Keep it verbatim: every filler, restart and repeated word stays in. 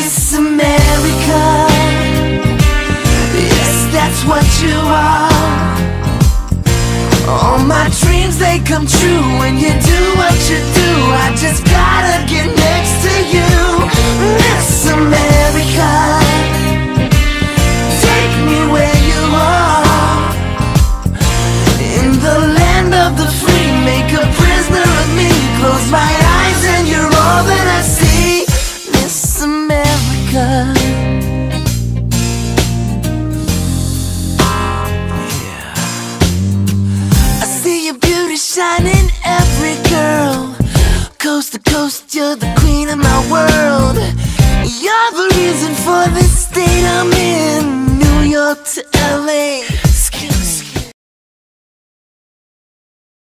Miss America, yes, that's what you are. All my dreams, they come true when you do what you do. I just